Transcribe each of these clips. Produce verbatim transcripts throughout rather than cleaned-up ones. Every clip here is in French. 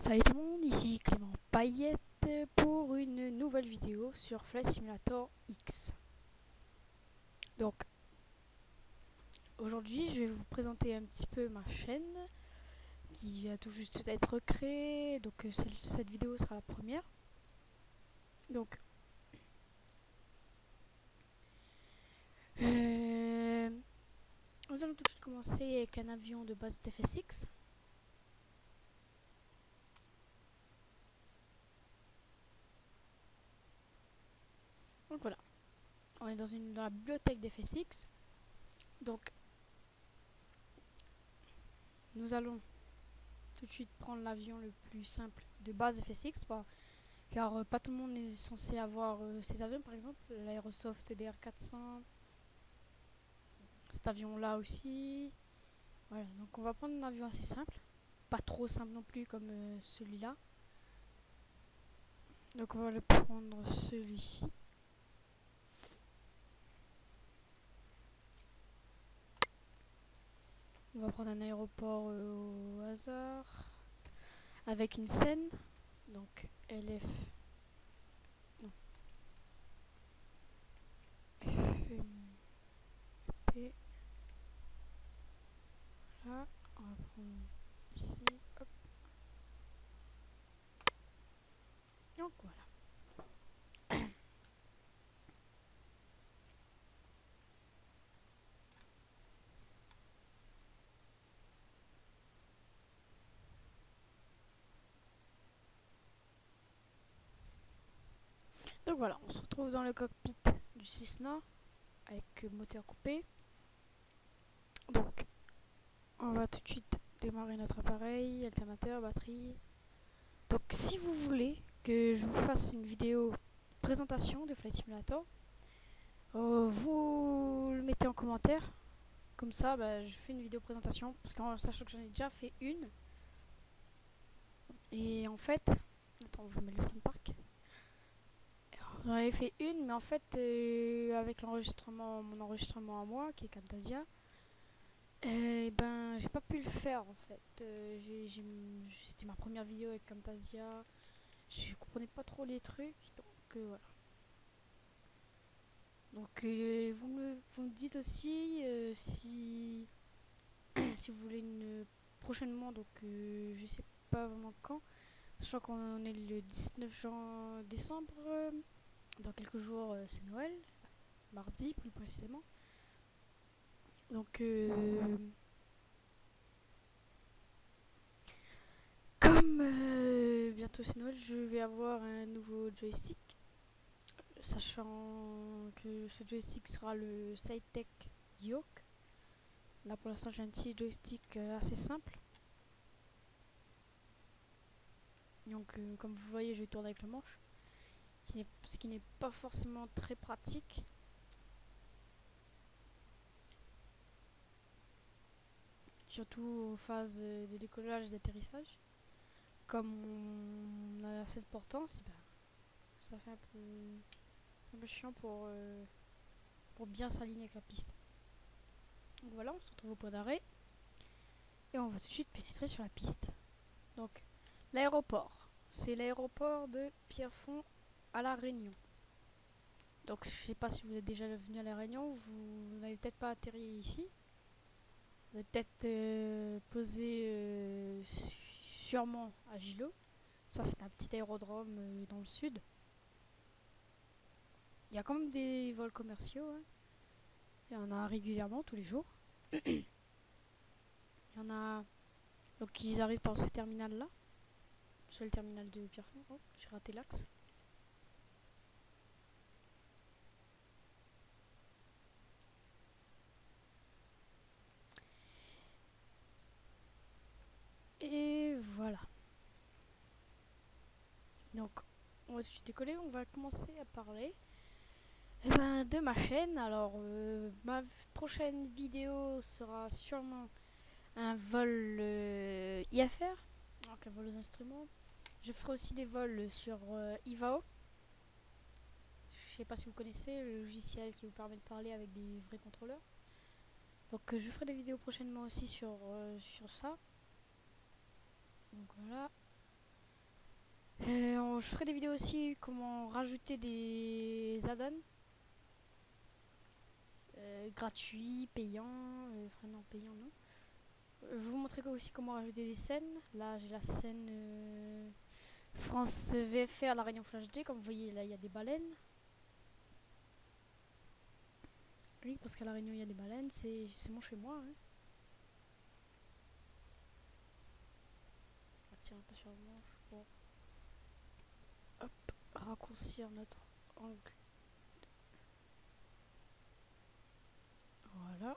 Salut tout le monde, ici Clément Payette pour une nouvelle vidéo sur Flight Simulator X. Donc, aujourd'hui je vais vous présenter un petit peu ma chaîne qui vient tout juste d'être créée. Donc euh, cette vidéo sera la première. Donc, euh, nous allons tout de suite commencer avec un avion de base de F S X. Donc voilà, on est dans, une, dans la bibliothèque d'F S X. Donc, nous allons tout de suite prendre l'avion le plus simple de base F S X, pas, car euh, pas tout le monde est censé avoir euh, ces avions. Par exemple l'Aerosoft D R quatre cents, cet avion là aussi. Voilà, donc on va prendre un avion assez simple, pas trop simple non plus comme euh, celui-là. Donc on va le prendre celui-ci. On va prendre un aéroport euh, au hasard avec une scène. Donc L F, non, F M P. Voilà, on va prendre ici, hop. Donc voilà. Donc voilà, on se retrouve dans le cockpit du Cessna avec moteur coupé. Donc on va tout de suite démarrer notre appareil, alternateur, batterie. Donc si vous voulez que je vous fasse une vidéo présentation de Flight Simulator, euh, vous le mettez en commentaire. Comme ça, bah, je fais une vidéo présentation, parce qu'en sachant que j'en ai déjà fait une. Et en fait, attends, je mets le frein de parc. J'en avais fait une, mais en fait, euh, avec l'enregistrement, mon enregistrement à moi, qui est Camtasia, et ben, j'ai pas pu le faire en fait. Euh, C'était ma première vidéo avec Camtasia. Je comprenais pas trop les trucs, donc euh, voilà. Donc euh, vous, me, vous me dites aussi euh, si si vous voulez une prochainement, donc euh, je sais pas vraiment quand. Sachant qu'on est le dix-neuf décembre, euh, dans quelques jours euh, c'est Noël, mardi plus précisément. Donc euh, comme euh, bientôt c'est Noël, je vais avoir un nouveau joystick. Sachant que ce joystick sera le SideTech Yoke. Là pour l'instant j'ai un petit joystick euh, assez simple. Donc euh, comme vous voyez, je tourne avec le manche, qui ce qui n'est pas forcément très pratique. Surtout aux phases de décollage et d'atterrissage. Comme on a cette portance, ben, ça fait un peu, un peu chiant pour, euh, pour bien s'aligner avec la piste. Donc voilà, on se retrouve au point d'arrêt. Et on va tout de suite pénétrer sur la piste. Donc l'aéroport, c'est l'aéroport de Pierrefonds à La Réunion. Donc je sais pas si vous êtes déjà venu à La Réunion, vous n'avez peut-être pas atterri ici. Vous avez peut-être euh, posé euh, sûrement à Gilo. Ça c'est un petit aérodrome euh, dans le sud. Il y a quand même des vols commerciaux. Hein. Il y en a régulièrement tous les jours. Il y en a. Donc ils arrivent par ce terminal là. C'est le terminal de Pierrefonds. Oh, j'ai raté l'axe. Et voilà. Donc, on va tout de suite décoller. On va commencer à parler eh ben, de ma chaîne. Alors, euh, ma prochaine vidéo sera sûrement un vol euh, I F R, donc un vol aux instruments. Je ferai aussi des vols sur euh, I V A O. Je sais pas si vous connaissez le logiciel qui vous permet de parler avec des vrais contrôleurs. Donc, euh, je ferai des vidéos prochainement aussi sur, euh, sur ça. Donc voilà. Euh, on- je ferai des vidéos aussi comment rajouter des add-ons euh, gratuits, payants, euh, enfin non payants non. Euh, Je vais vous montrer aussi comment rajouter des scènes. Là j'ai la scène euh, France V F R, la Réunion Flash D, comme vous voyez là il y a des baleines. Oui, parce qu'à la Réunion il y a des baleines, c'est mon chez moi. Hein. On va tirer un peu sur le manche pour hop, raccourcir notre angle. Voilà.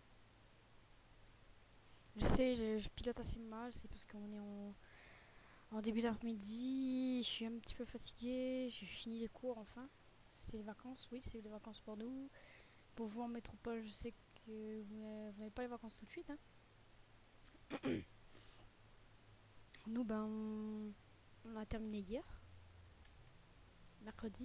Je sais, je, je pilote assez mal, c'est parce qu'on est en, en début d'après-midi, je suis un petit peu fatiguée, j'ai fini les cours enfin. C'est les vacances, oui, c'est les vacances pour nous. Pour vous en métropole, je sais que vous n'avez pas les vacances tout de suite. Hein. Nous, ben, on, on a terminé hier, mercredi.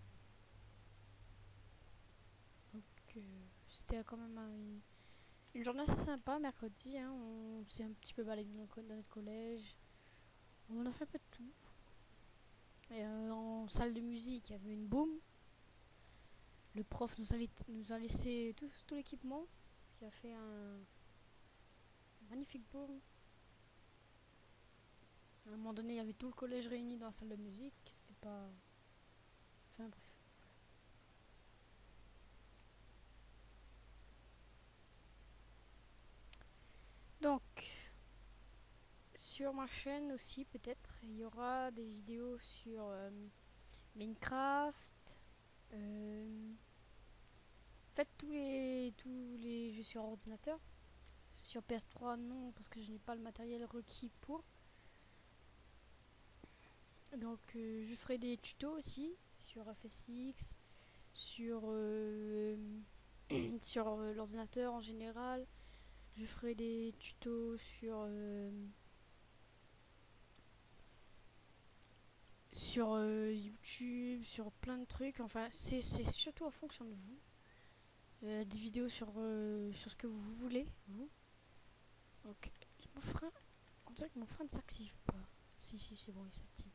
Donc, euh, c'était quand même un, une journée assez sympa, mercredi. Hein. On s'est un petit peu baladé dans, dans notre collège. On a fait un peu de tout. Et, euh, en salle de musique, il y avait une boom. Le prof nous a, nous a laissé tout, tout l'équipement, ce qui a fait un magnifique boom. À un moment donné, il y avait tout le collège réuni dans la salle de musique. C'était pas... Enfin bref. Donc, sur ma chaîne aussi, peut-être, il y aura des vidéos sur euh, Minecraft. Euh, en fait, tous les, tous les jeux sur ordinateur. Sur P S trois, non, parce que je n'ai pas le matériel requis pour. Donc, euh, je ferai des tutos aussi sur F S X, sur, euh, sur euh, l'ordinateur en général. Je ferai des tutos sur euh, sur euh, YouTube, sur plein de trucs. Enfin, c'est surtout en fonction de vous. Euh, des vidéos sur, euh, sur ce que vous voulez, vous. Donc, mon frein, on dirait que mon frein ne s'active pas. Si, si, c'est bon, il s'active.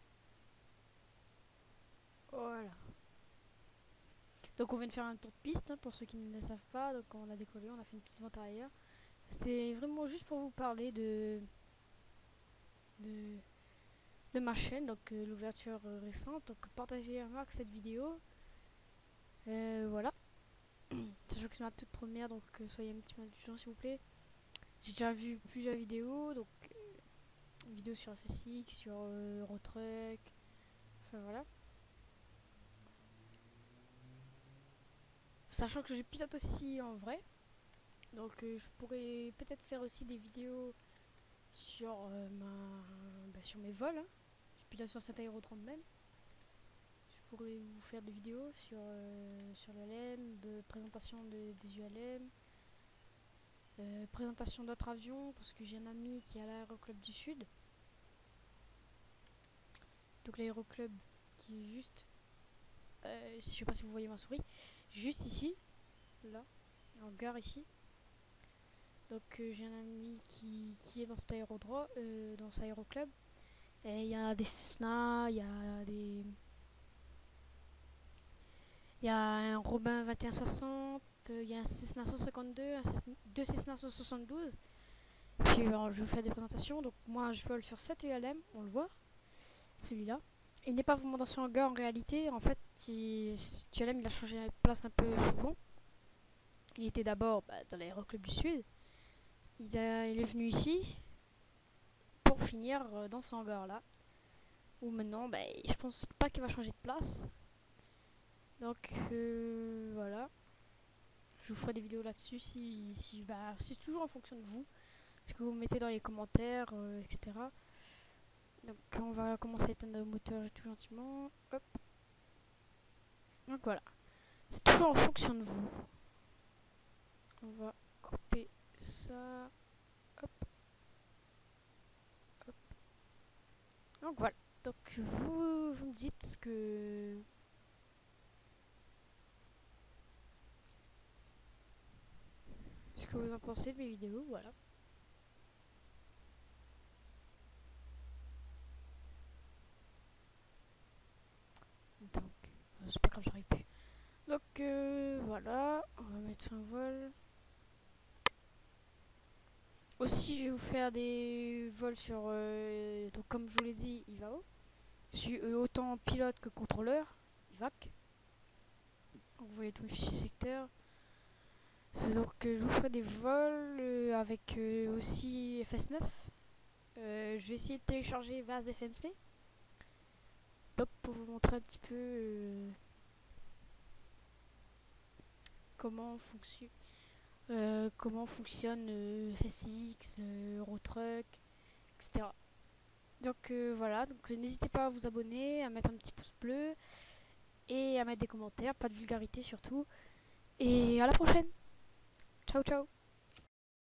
Voilà. Donc, on vient de faire un tour de piste, hein, pour ceux qui ne le savent pas. Donc, on a décollé, on a fait une petite vente arrière. C'était vraiment juste pour vous parler de, de, de ma chaîne, donc euh, l'ouverture euh, récente. Donc, partagez un max cette vidéo. Euh, voilà. Sachant que c'est ma toute première, donc euh, soyez un petit peu indulgents s'il vous plaît. J'ai déjà vu plusieurs vidéos, donc euh, vidéos sur F S X, sur euh, Eurotruck, enfin voilà. Sachant que je pilote aussi en vrai, donc euh, je pourrais peut-être faire aussi des vidéos sur, euh, ma, bah, sur mes vols. Hein. Je pilote sur cet aéro trente même. Je pourrais vous faire des vidéos sur, euh, sur l'U L M, de présentation de, des U L M. Euh, présentation d'autres avions parce que j'ai un ami qui est à l'aéroclub du Sud. Donc l'aéroclub qui est juste, euh, je sais pas si vous voyez ma souris, juste ici, là, en gare ici. Donc euh, j'ai un ami qui, qui est dans cet aérodrome, euh, dans cet aéroclub. Et il y a des Cessna, il y a des, il y a un Robin vingt et un soixante, il y a un Cessna cent cinquante-deux, un Cessna, deux Cessna cent soixante-douze. Et puis alors, je vais vous faire des présentations. Donc moi je vole sur cet U L M, on le voit, celui-là. Il n'est pas vraiment dans son hangar en réalité. En fait, il, cet U L M il a changé de place un peu souvent. Il était d'abord bah, dans l'aéroclub du Sud. Il, a, il est venu ici pour finir euh, dans ce hangar là. Où maintenant, bah, je pense pas qu'il va changer de place. Donc euh, voilà. Je vous ferai des vidéos là-dessus si, si bah, c'est toujours en fonction de vous. Ce que vous mettez dans les commentaires, euh, et cetera. Donc on va commencer à éteindre le moteur tout gentiment. Hop. Donc voilà. C'est toujours en fonction de vous. On va couper ça. Hop. Hop. Donc voilà. Donc vous, vous me dites ce que ce que vous en pensez de mes vidéos, voilà. grave, j'arrive plus. Donc euh, voilà, on va mettre fin au vol. Aussi, je vais vous faire des vols sur... Euh, donc comme je vous l'ai dit, I V A O. Je suis euh, autant pilote que contrôleur, I V A C. Donc vous voyez tout le fichier secteur. Euh, donc euh, je vous ferai des vols euh, avec euh, aussi F S neuf. Euh, je vais essayer de télécharger Vaz F M C. Donc pour vous montrer un petit peu euh, comment fonctionne euh, comment fonctionne euh, F S X, euh, Eurotruck, et cetera. Donc euh, voilà, donc n'hésitez pas à vous abonner, à mettre un petit pouce bleu et à mettre des commentaires, pas de vulgarité surtout. Et à la prochaine. Ciao ciao.